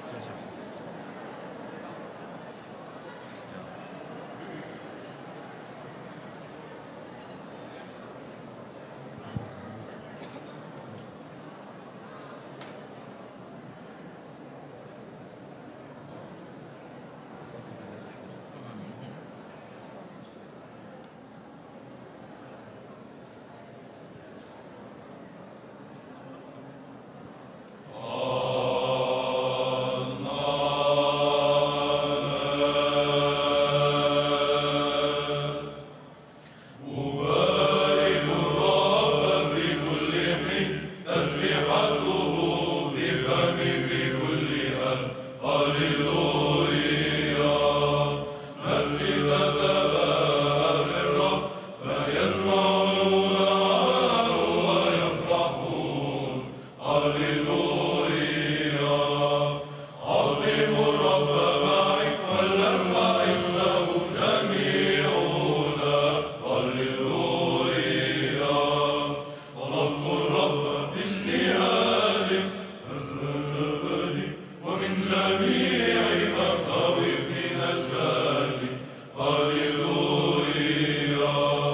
谢谢。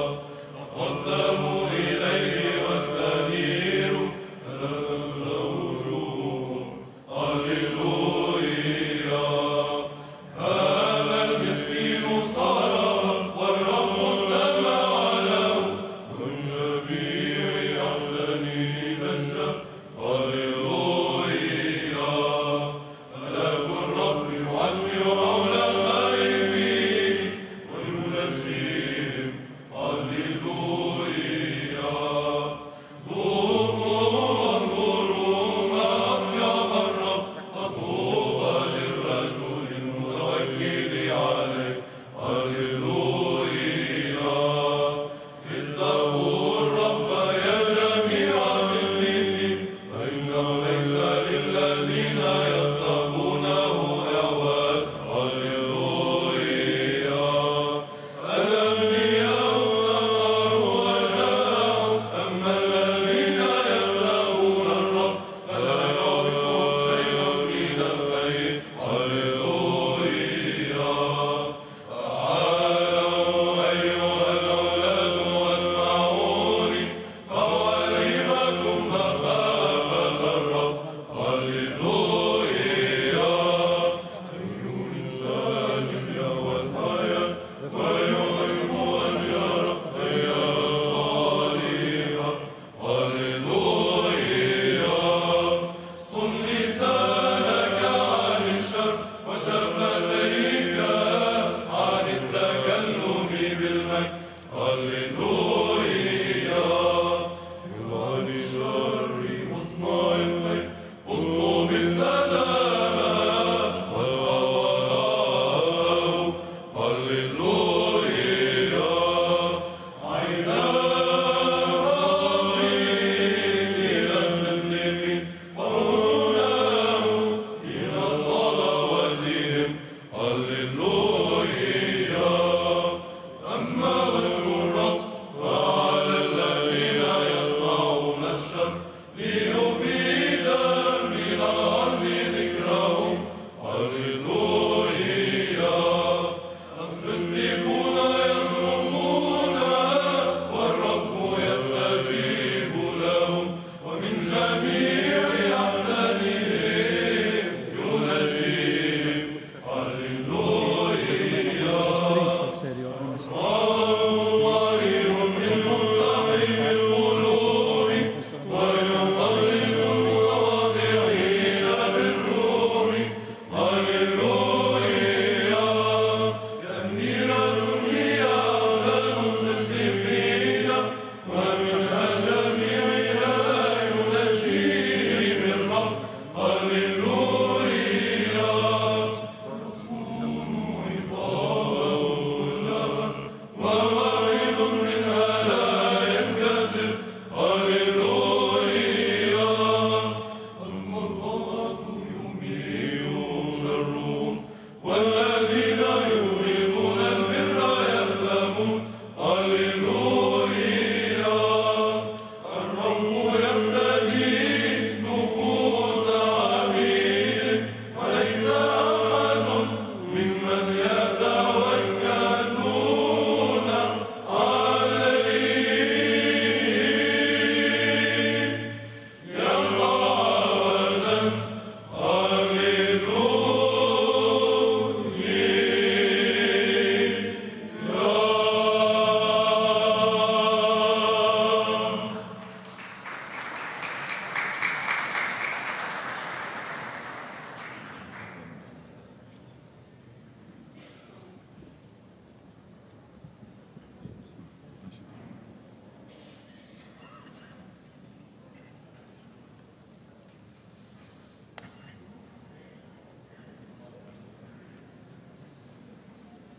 قدموا إليه واستنيروا فلا تنسوا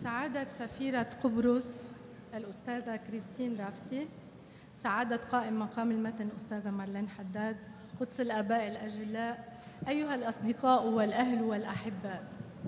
سعادة سفيرة قبرص الأستاذة كريستين رافتي، سعادة قائم مقام المتن الأستاذة مارلين حداد، قدس الآباء الأجلاء، أيها الأصدقاء والأهل والأحباء،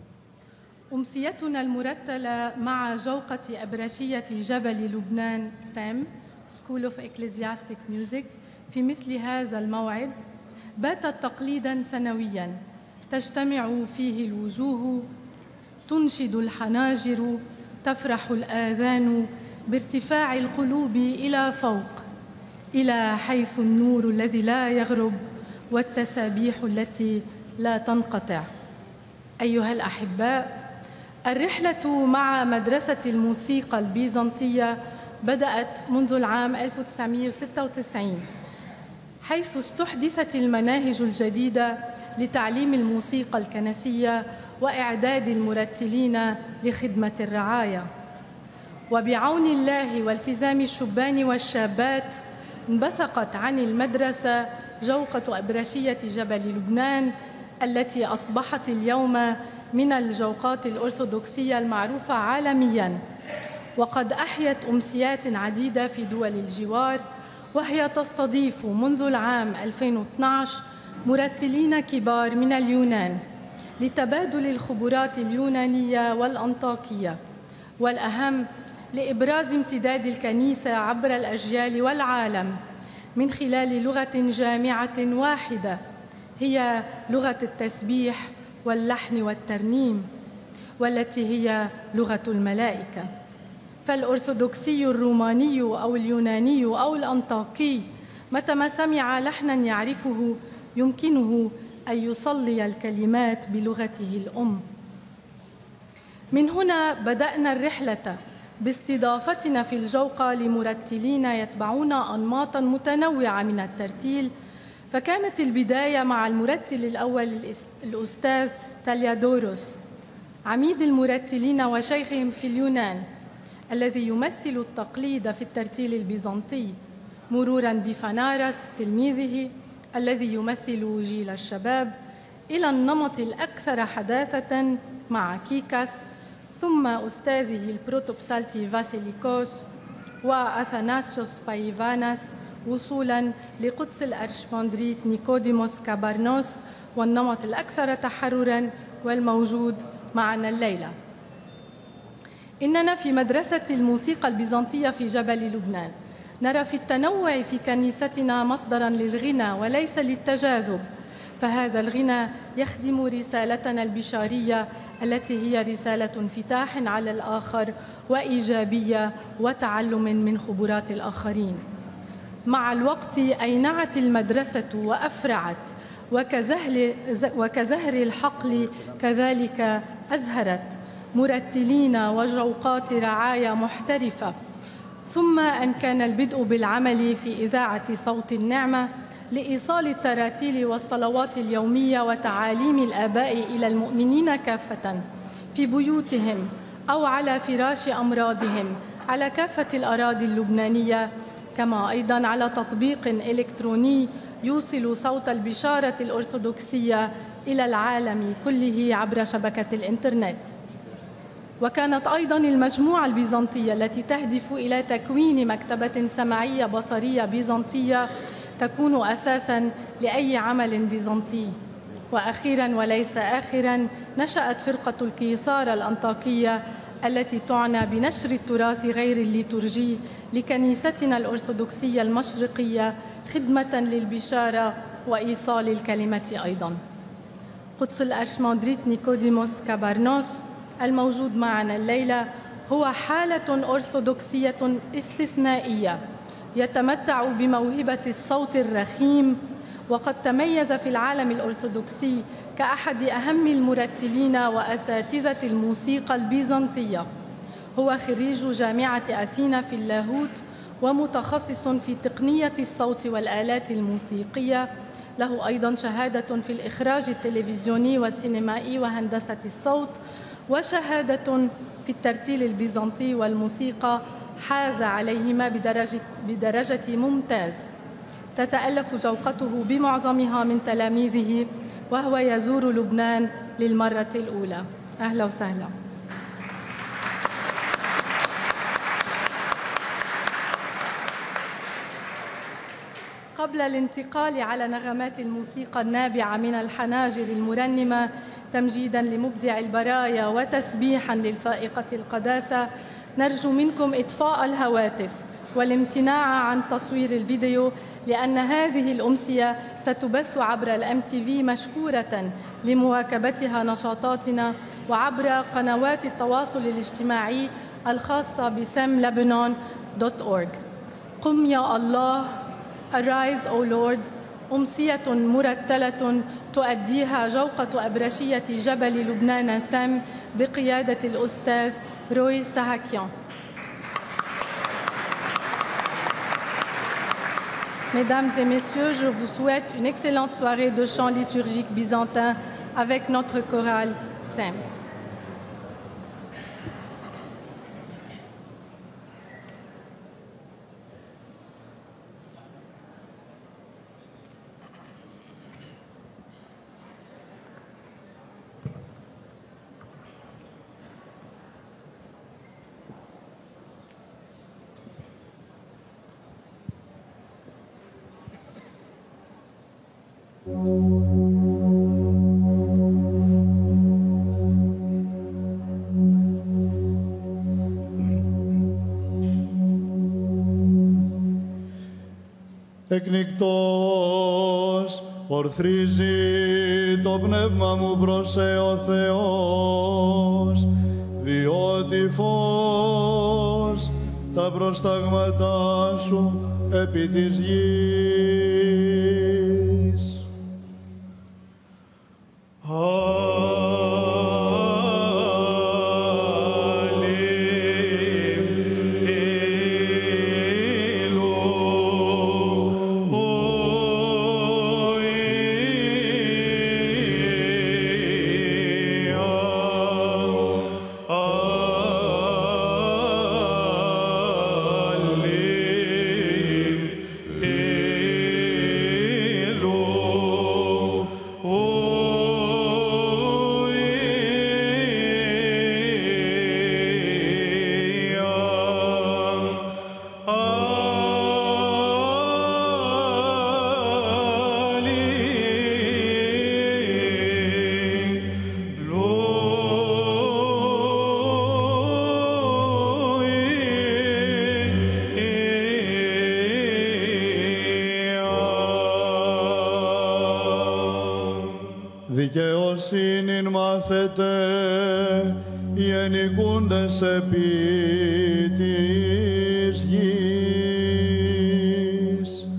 أمسيتنا المرتلة مع جوقة أبرشية جبل لبنان سام School of Ecclesiastic Music في مثل هذا الموعد باتت تقليداً سنوياً تجتمع فيه الوجوه، تنشد الحناجر، تفرح الآذان بارتفاع القلوب إلى فوق، إلى حيث النور الذي لا يغرب والتسابيح التي لا تنقطع. أيها الأحباء، الرحلة مع مدرسة الموسيقى البيزنطية بدأت منذ العام 1996، حيث استحدثت المناهج الجديدة لتعليم الموسيقى الكنسية وإعداد المرتلين لخدمة الرعاية. وبعون الله والتزام الشبان والشابات انبثقت عن المدرسة جوقة أبرشية جبل لبنان التي أصبحت اليوم من الجوقات الأرثوذكسية المعروفة عالمياً، وقد أحيت أمسيات عديدة في دول الجوار، وهي تستضيف منذ العام 2012 مرتلين كبار من اليونان لتبادل الخبرات اليونانية والأنطاكية، والأهم لإبراز امتداد الكنيسة عبر الأجيال والعالم من خلال لغة جامعة واحدة هي لغة التسبيح واللحن والترنيم، والتي هي لغة الملائكة. فالأرثوذكسي الروماني أو اليوناني أو الأنطاكي متى ما سمع لحناً يعرفه يمكنه أن يصلي الكلمات بلغته الأم. من هنا بدأنا الرحلة باستضافتنا في الجوقة لمرتلين يتبعون أنماطاً متنوعة من الترتيل، فكانت البداية مع المرتل الأول الأستاذ تاليادوروس، عميد المرتلين وشيخهم في اليونان، الذي يمثل التقليد في الترتيل البيزنطي، مروراً بفنارس تلميذه الذي يمثل جيل الشباب، إلى النمط الأكثر حداثة مع كيكاس، ثم أستاذه البروتوبسالتي فاسيليكوس وأثناسيوس بايفاناس، وصولاً لقدس الأرشمندريت نيكوديموس كابارنوس والنمط الأكثر تحرراً والموجود معنا الليلة. إننا في مدرسة الموسيقى البيزنطية في جبل لبنان نرى في التنوع في كنيستنا مصدراً للغنى وليس للتجاذب، فهذا الغنى يخدم رسالتنا البشارية التي هي رسالة انفتاح على الآخر وإيجابية وتعلم من خبرات الآخرين. مع الوقت أينعت المدرسة وأفرعت، وكزهر الحقل كذلك أزهرت مرتلين وجوقات رعاية محترفة، ثم أن كان البدء بالعمل في إذاعة صوت النعمة لإيصال التراتيل والصلوات اليومية وتعاليم الآباء إلى المؤمنين كافة في بيوتهم أو على فراش أمراضهم على كافة الأراضي اللبنانية، كما أيضاً على تطبيق إلكتروني يوصل صوت البشارة الأرثوذكسية إلى العالم كله عبر شبكة الإنترنت. وكانت أيضاً المجموعة البيزنطية التي تهدف إلى تكوين مكتبة سمعية بصرية بيزنطية تكون أساساً لأي عمل بيزنطي. وأخيراً وليس آخراً، نشأت فرقة الكيثارة الأنطاكية التي تعنى بنشر التراث غير الليتورجي لكنيستنا الأرثوذكسية المشرقية خدمة للبشارة وإيصال الكلمة أيضاً. قدس الأرشمندريت نيكوديموس كابارنوس الموجود معنا الليلة هو حالة أرثوذكسية استثنائية يتمتع بموهبة الصوت الرخيم، وقد تميز في العالم الأرثوذكسي كأحد أهم المرتلين وأساتذة الموسيقى البيزنطية. هو خريج جامعة أثينا في اللاهوت ومتخصص في تقنية الصوت والآلات الموسيقية، له أيضاً شهادة في الإخراج التلفزيوني والسينمائي وهندسة الصوت، وشهادة في الترتيل البيزنطي والموسيقى حاز عليهما بدرجة ممتاز. تتألف جوقته بمعظمها من تلاميذه، وهو يزور لبنان للمرة الأولى. أهلا وسهلا. قبل الانتقال على نغمات الموسيقى النابعة من الحناجر المرنمة تمجيداً لمبدع البرايا وتسبيحاً للفائقة القداسة، نرجو منكم إطفاء الهواتف والامتناع عن تصوير الفيديو، لأن هذه الأمسية ستبث عبر الMTV مشكورة لمواكبتها نشاطاتنا وعبر قنوات التواصل الاجتماعي الخاصة bsemlebanon.org. قم يا الله، Arise O Lord، أمسية مرتلة تؤديها جوقة أبرشية جبل لبنان سم بقيادة الأستاذ روي ساهاكيان. Mesdames et messieurs, je vous souhaite une excellente soirée de chant liturgique byzantin avec notre chorale SEM. Εκνικτός ορθρίζει το πνεύμα μου προς ο Θεός, διότι φως τα προστάγματά σου επί της γης. Δικαιοσύνην μάθετε οι ενοικούντες επί της γης.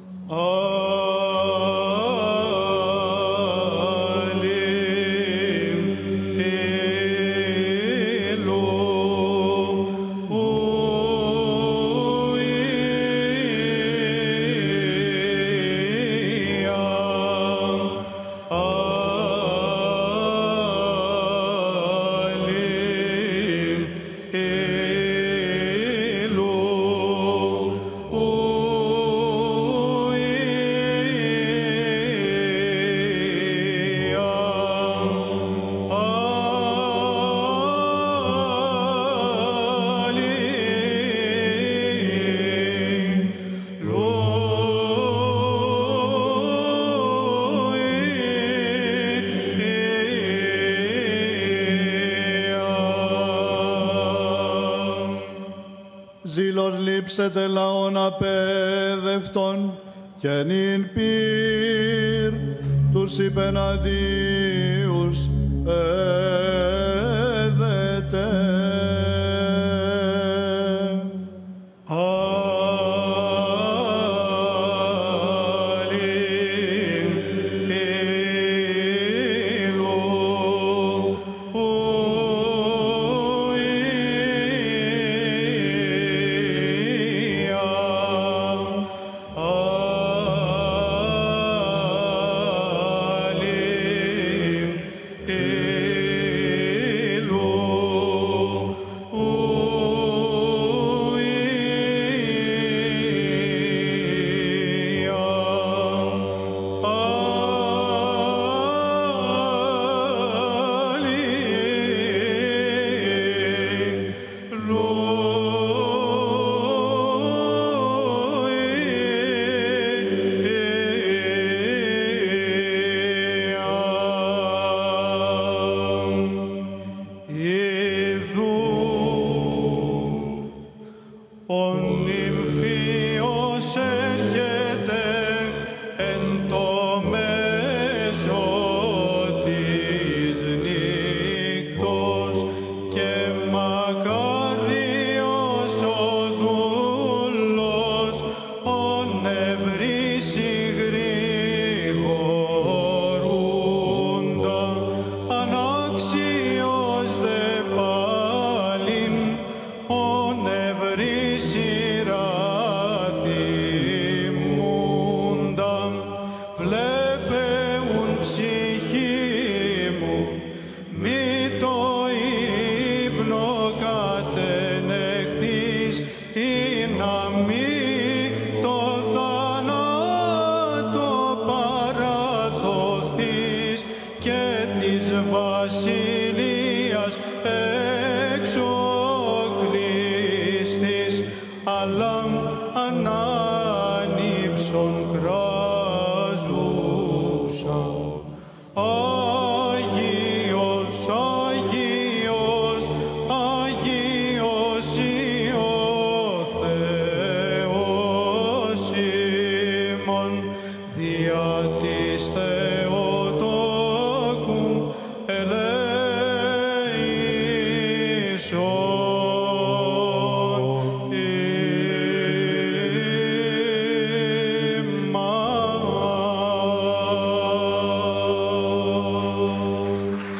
Ζήλος λείψετε λαών απέδευτον και νυν πυρ τους υπεναντίους έδετε. Άγιος, Άγιος, Άγιος ο Θεός ημών, δια της Θεοτόκου ελέησον ημάς.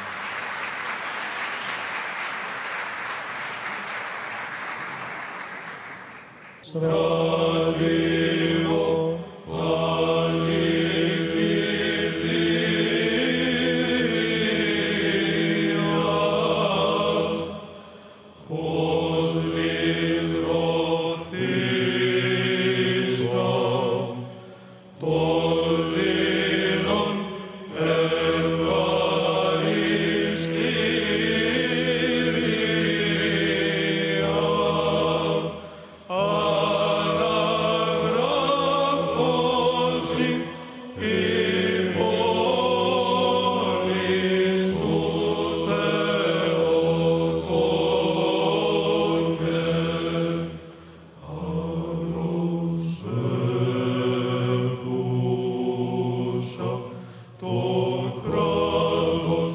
Στραβείο ως λυτρωθήσω των δίνων ευχαριστήρια αναγράφωση η πόλης του Θεοτόκε. Άλλος εύουσα το κράτος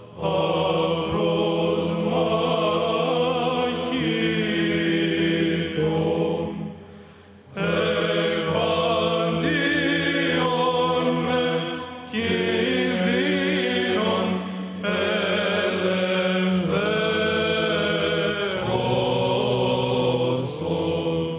άλλος μαχητών επαντίον με κινδύνων ελευθερώσον.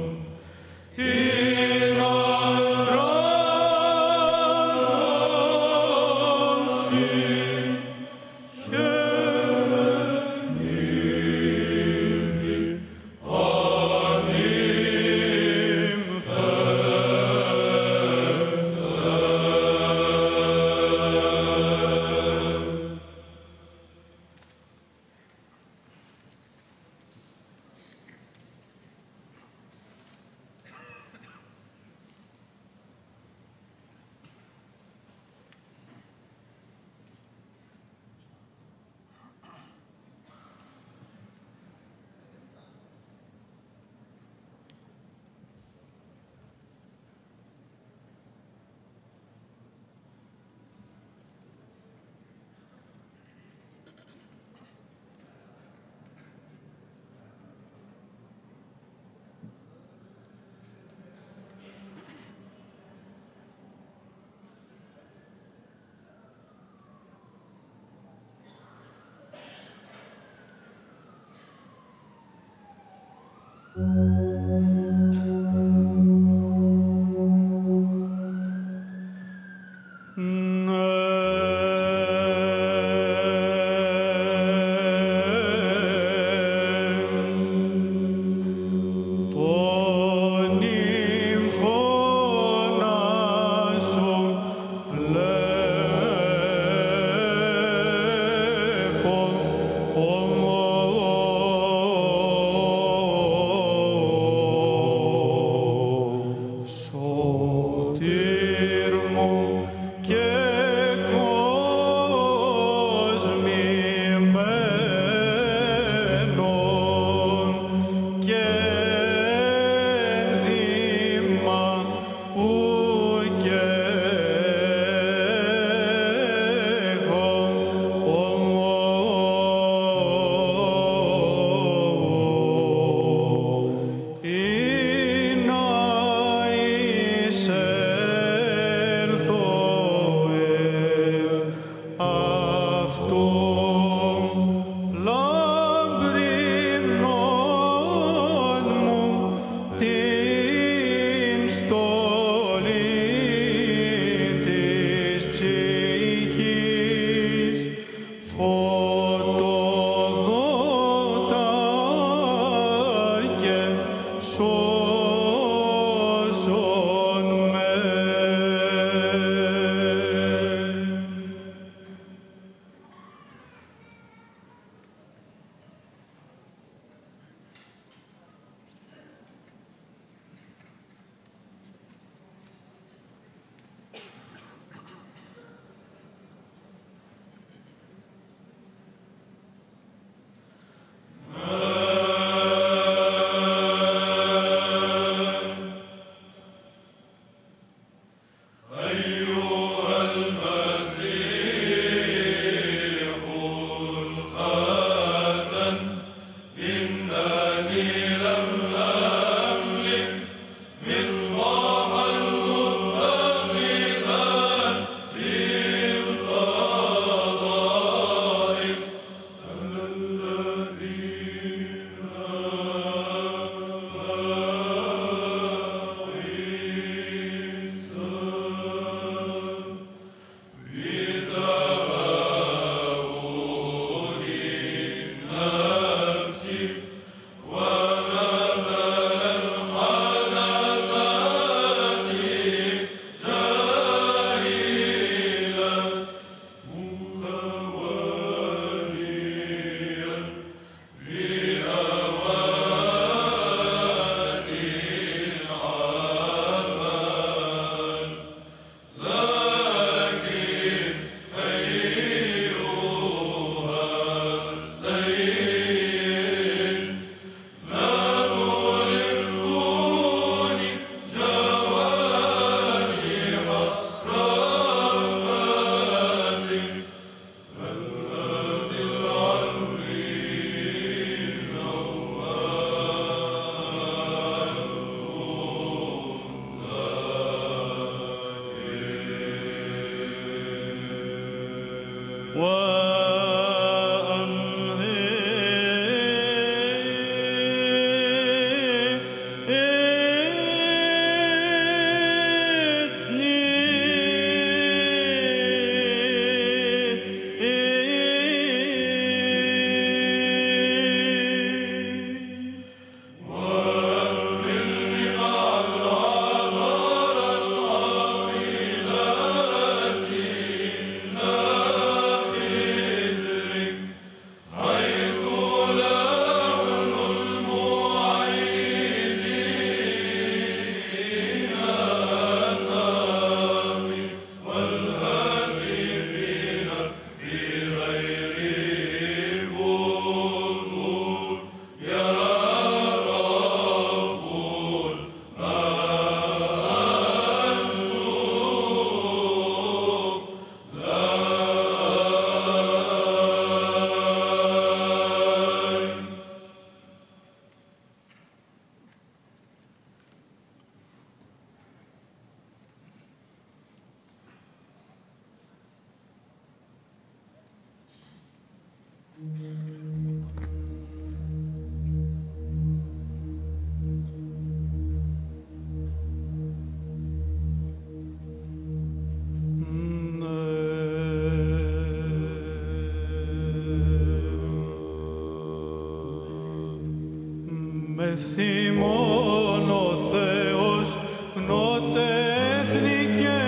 Με θυμών ο Θεός γνώτε έθνη και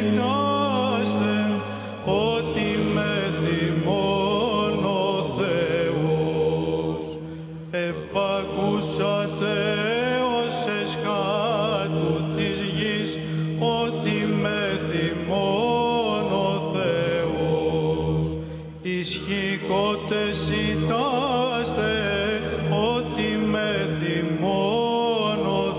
ητάστε, ότι με θυμών ο Θεός επακούσατε ως εσχάτου της γης, ότι με θυμών ο Θεός ισχυκότες ητάστε, ότι με θυμών ο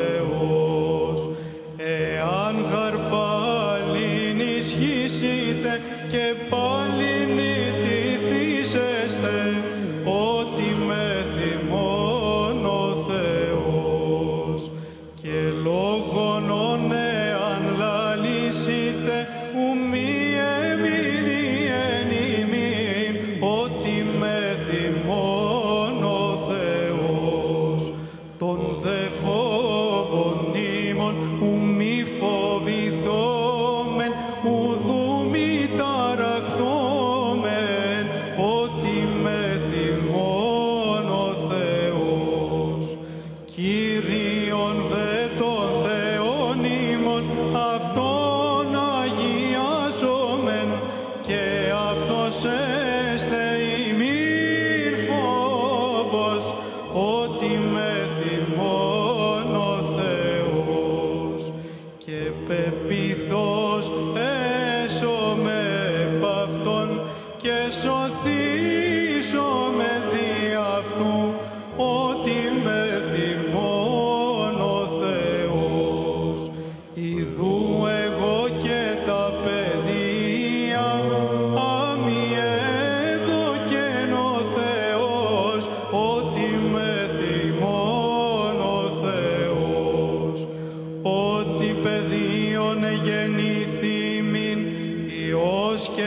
Θεός. Εάν γαρπάλιν ισχύσετε και πάλιν ητηθήσεστε, ότι με θυμών ο Θεός. Και λόγον ον εάν λαλήσετε, ουμή εμείνει εν ημίν, ότι με θυμών ο Θεός. Τον δε φόβον ήμων ουμή φοβηθόμεν, ουδού μη ταραχθόμεν, ότι με θυμών ο Θεός. Κύριον δε τον Θεόν ήμων, αυτόν αγιάσομεν, και αυτός έστε ημίν φόβος, ότι με θυμών ο Θεός. Και πεποιθώς έσωμε επ' αυτόν, και σωθήσωμε δι' αυτού, ότι με θυμών ο Θεός. Ιδού εγώ και τα παιδεία, αμοιέδωκεν ο Θεός, ότι με θυμών ο Θεός. Ότι παιδίον γεννηθήμην, Υιός και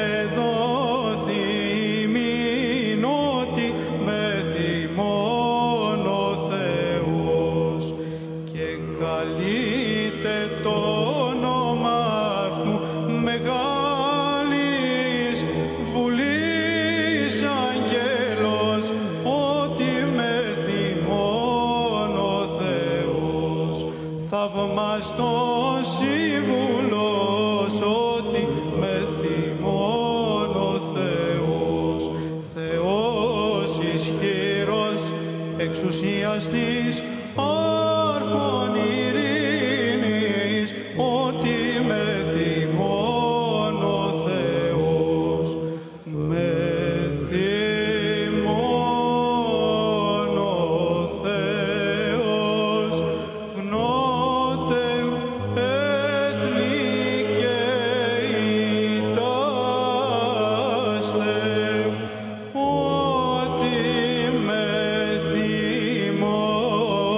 δόθημην, ότι με θυμών ο Θεός. Και καλείται το όνομα αυτού μεγάλης βουλής αγγέλος, ότι με θυμών ο Θεός. Θαυμαστός σύμβουλος, ότι με θυμών ο Θεός. Θεός ισχυρός, εξουσιαστής, άρχον ειρήνης, ότι με θυμών ο Θεός. Με θυμών ο Θεός, γνώτε έθνη και ητάστε, ότι με θυμών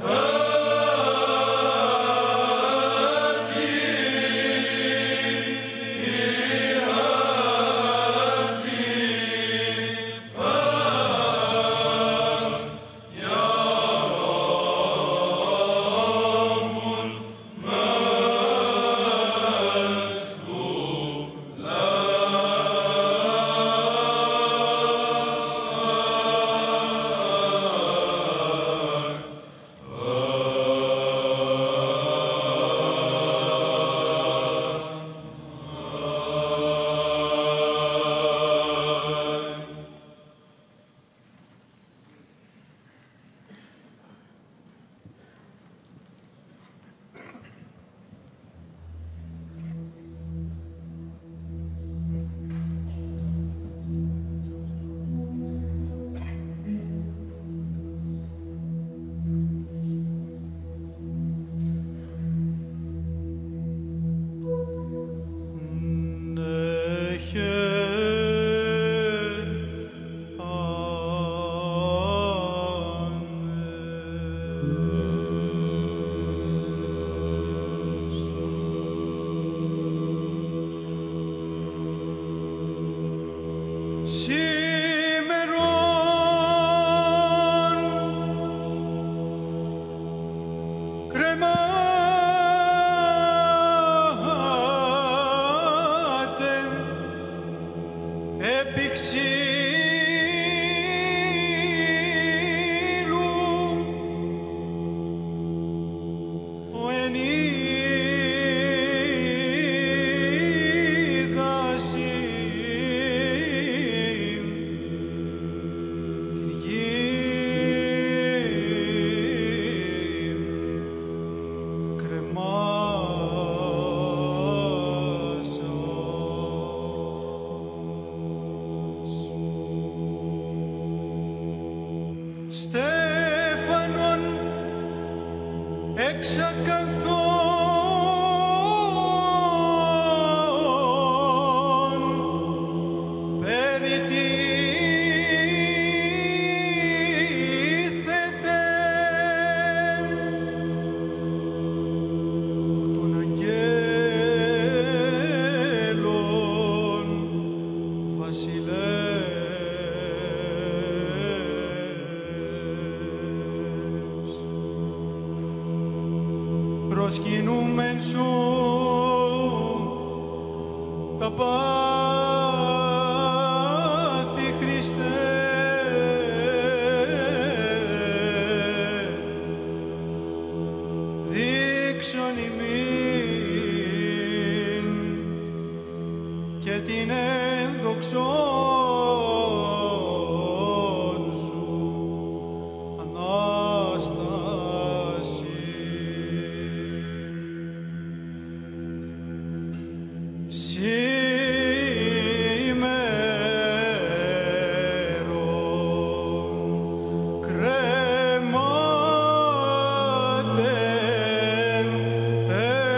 προσκυνούμεν σου τα πάθη Χριστέ, δείξον ημίν και την ένδοξον σου Ανάσταση. Σήμερον κρεμάτε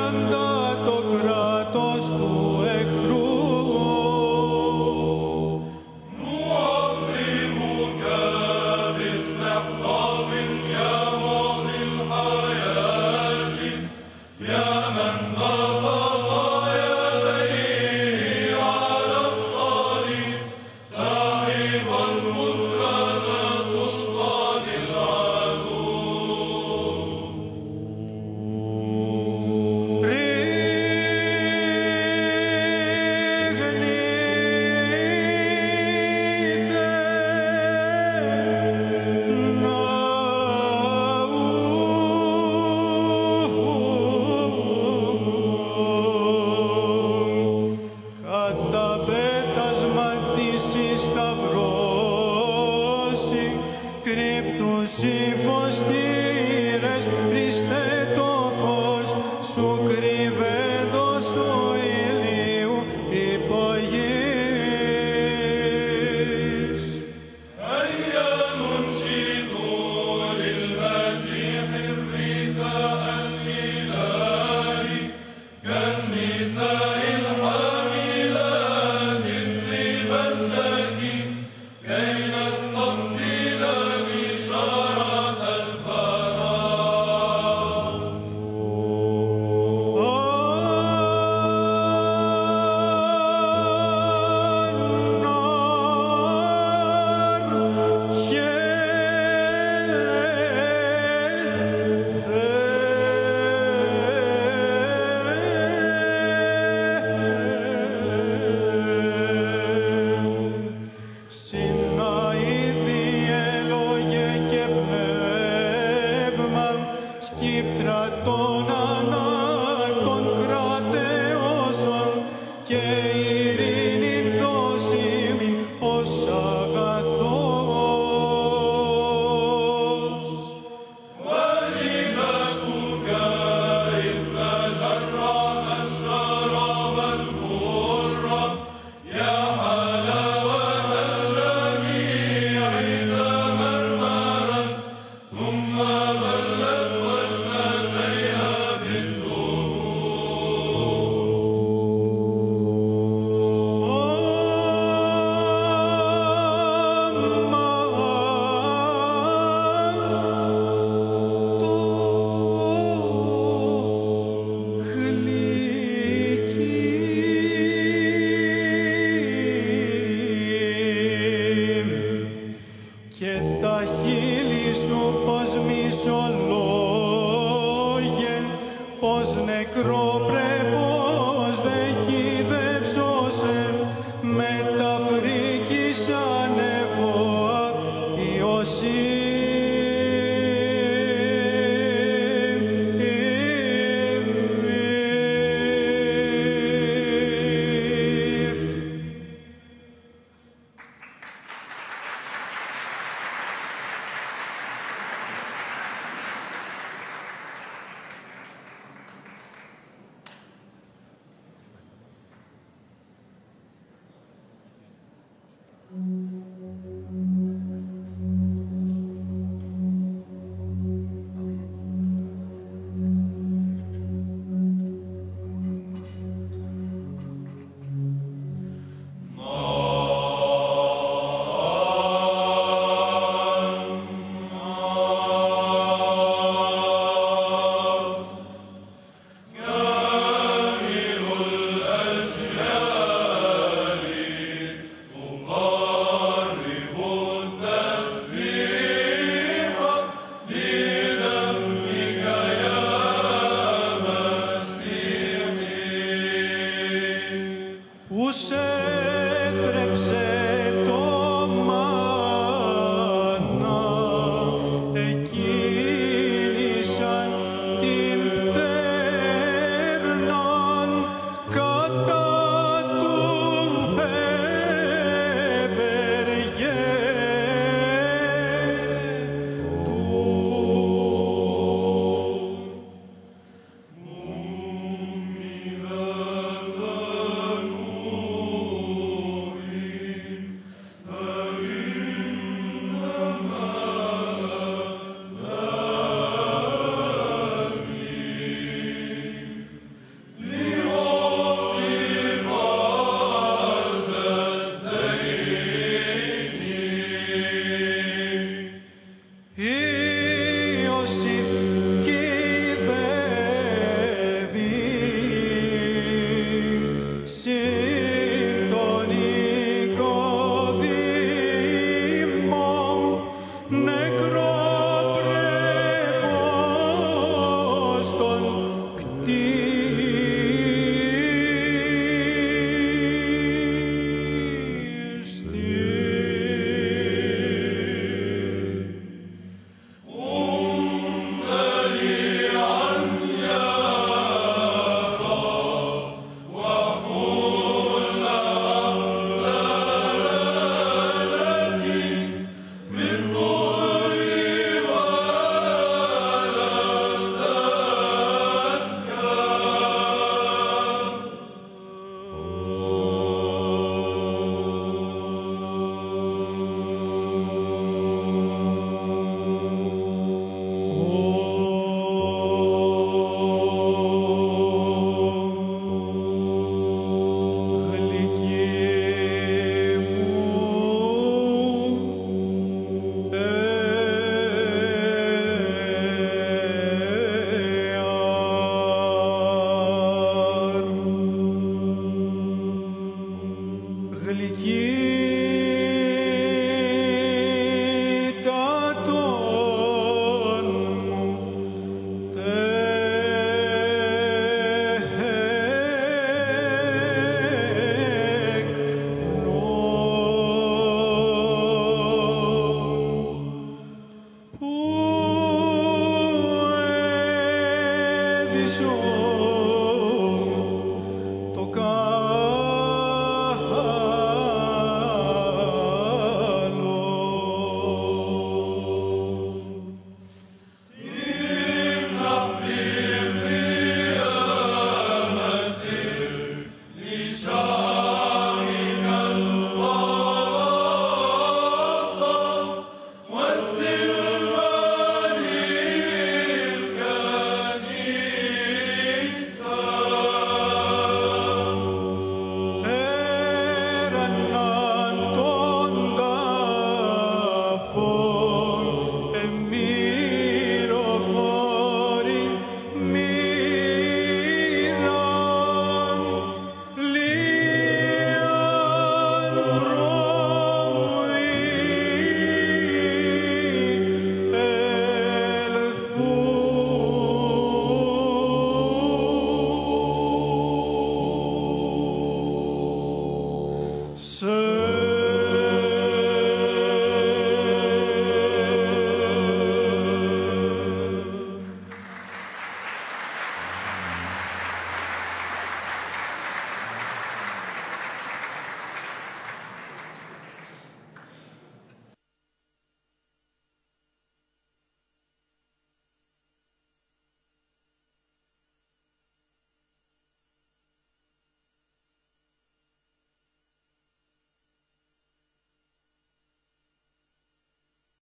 έσαντα το κράτος του εχθρού. Φωστήρες, Χριστέ το φως σου κρυβέντος του ηλίου υπογείς. أيام شدوا للمسيح الرثاء الإلهي كالنساء الحاملات الطيب الزكي كي نستقبل بشارة الفرح. Σκύπτρα των ανάκτων κρατεώσεων και ειρήνη δώσιμην ως αγαθός. ولذاك إذ جرعت الشراب المر يا حلاوة الجميع إذا مرمرا ثم بلت وجنتيها Και τα χείλη σου πως μισολόγε, πως νεκρό πρεπό